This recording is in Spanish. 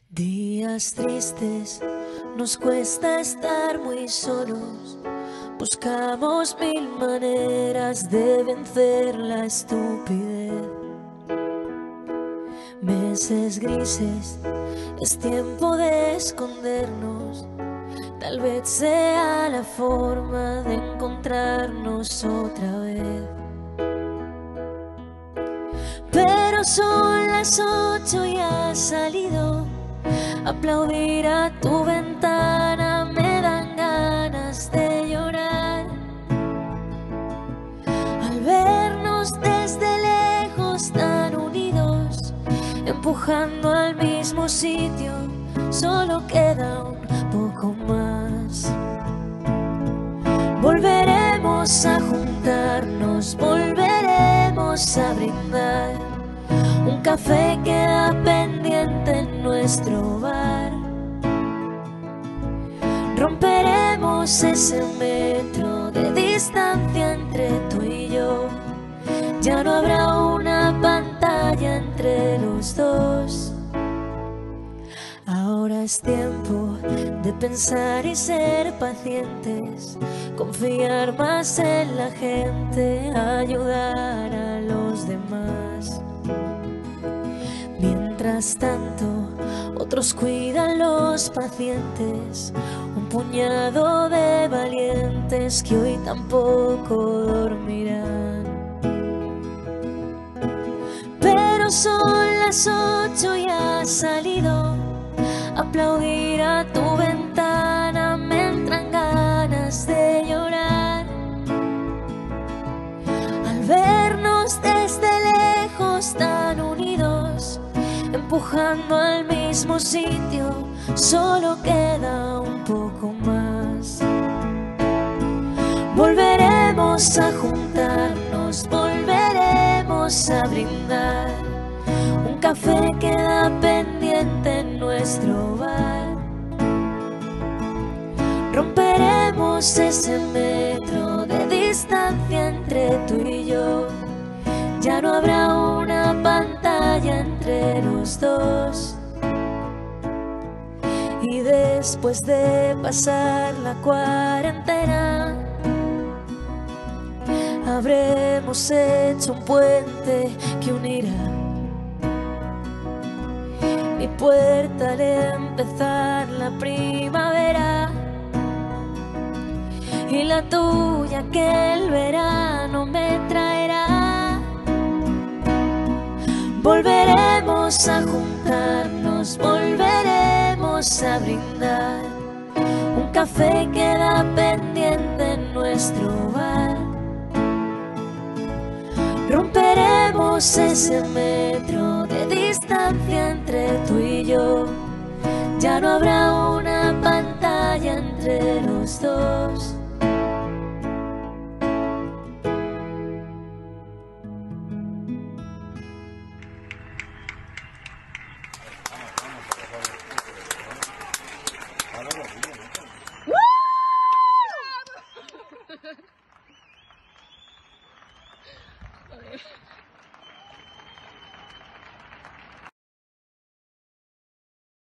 Días tristes, nos cuesta estar muy solos. Buscamos mil maneras de vencer la estupidez. Meses grises, es tiempo de escondernos. Tal vez sea la forma de encontrarnos otra vez. Pero son las 8 y has salido. Aplaudir a tu ventana me dan ganas de llorar. Al vernos desde lejos tan unidos, empujando al mismo sitio, solo queda un poco más. Volveremos a juntarnos, volveremos a brindar. Un café queda pendiente en nuestro bar. Romperemos ese metro de distancia entre tú y yo. Ya no habrá una pantalla entre los dos. Ahora es tiempo de pensar y ser pacientes, confiar más en la gente, ayudar a los demás. Mientras tanto, otros cuidan los pacientes, un puñado de valientes que hoy tampoco dormirán. Pero son las 8 y has salido. Aplaudir a tu ventana me entran ganas de llorar. Al vernos desde lejos tan unidos, empujando al mismo sitio, solo queda un poco más. Volveremos a juntarnos, volveremos a brindar. Un café queda pendiente en nuestro bar. Romperemos ese metro de distancia entre tú y yo. Ya no habrá una pantalla entre los dos. Y después de pasar la cuarentena, habremos hecho un puente que unirá mi puerta al empezar la primavera y la tuya que el verano me traerá. Volveremos a juntarnos, volveremos a brindar. Un café queda pendiente en nuestro bar. Romperemos ese metro de distancia entre tú y yo. Ya no habrá una pantalla entre los dos.